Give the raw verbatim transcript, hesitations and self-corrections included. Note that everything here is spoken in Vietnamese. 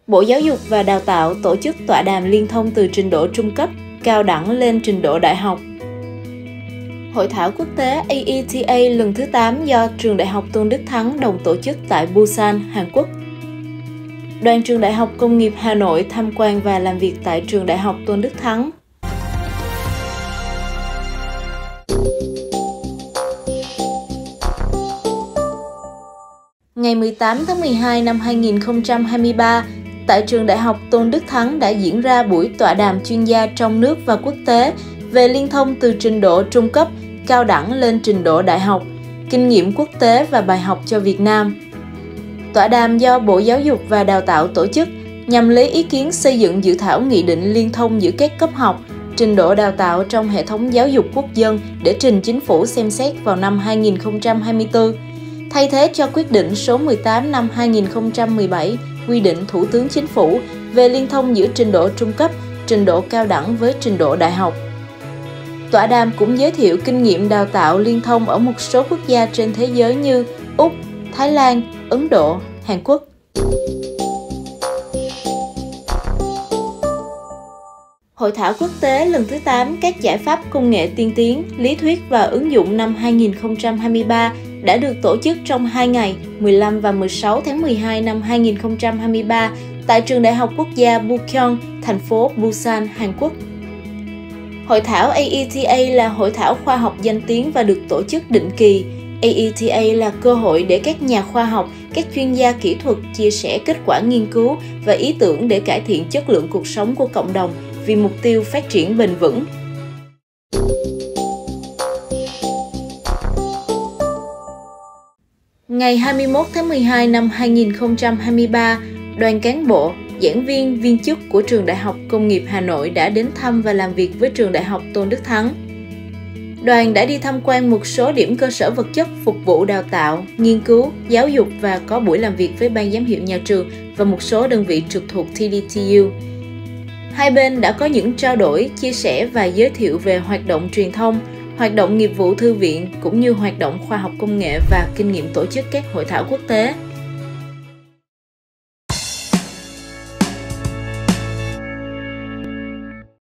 Bộ Giáo dục và Đào tạo tổ chức tọa đàm liên thông từ trình độ trung cấp, cao đẳng lên trình độ đại học. Hội thảo quốc tế A E T A lần thứ tám do Trường Đại học Tôn Đức Thắng đồng tổ chức tại Busan, Hàn Quốc. Đoàn Trường Đại học Công nghiệp Hà Nội tham quan và làm việc tại Trường Đại học Tôn Đức Thắng. Ngày mười tám tháng mười hai năm hai nghìn không trăm hai mươi ba, tại Trường Đại học Tôn Đức Thắng đã diễn ra buổi tọa đàm chuyên gia trong nước và quốc tế về liên thông từ trình độ trung cấp, cao đẳng lên trình độ đại học, kinh nghiệm quốc tế và bài học cho Việt Nam. Tọa đàm do Bộ Giáo dục và Đào tạo tổ chức nhằm lấy ý kiến xây dựng dự thảo nghị định liên thông giữa các cấp học, trình độ đào tạo trong hệ thống giáo dục quốc dân để trình Chính phủ xem xét vào năm hai nghìn không trăm hai mươi tư, thay thế cho quyết định số mười tám năm hai nghìn không trăm mười bảy quy định Thủ tướng Chính phủ về liên thông giữa trình độ trung cấp, trình độ cao đẳng với trình độ đại học. Tọa đàm cũng giới thiệu kinh nghiệm đào tạo liên thông ở một số quốc gia trên thế giới như Úc, Thái Lan, Ấn Độ, Hàn Quốc. Hội thảo quốc tế lần thứ tám các giải pháp công nghệ tiên tiến, lý thuyết và ứng dụng năm hai nghìn không trăm hai mươi ba đã được tổ chức trong hai ngày mười lăm và mười sáu tháng mười hai năm hai nghìn không trăm hai mươi ba tại Trường Đại học Quốc gia Bucheon, thành phố Busan, Hàn Quốc. Hội thảo A E T A là hội thảo khoa học danh tiếng và được tổ chức định kỳ. A E T A là cơ hội để các nhà khoa học, các chuyên gia kỹ thuật chia sẻ kết quả nghiên cứu và ý tưởng để cải thiện chất lượng cuộc sống của cộng đồng vì mục tiêu phát triển bền vững. Ngày hai mươi mốt tháng mười hai năm hai nghìn không trăm hai mươi ba, đoàn cán bộ, giảng viên, viên chức của Trường Đại học Công nghiệp Hà Nội đã đến thăm và làm việc với Trường Đại học Tôn Đức Thắng. Đoàn đã đi tham quan một số điểm cơ sở vật chất phục vụ đào tạo, nghiên cứu, giáo dục và có buổi làm việc với ban giám hiệu nhà trường và một số đơn vị trực thuộc T D T U. Hai bên đã có những trao đổi, chia sẻ và giới thiệu về hoạt động truyền thông, hoạt động nghiệp vụ thư viện cũng như hoạt động khoa học công nghệ và kinh nghiệm tổ chức các hội thảo quốc tế.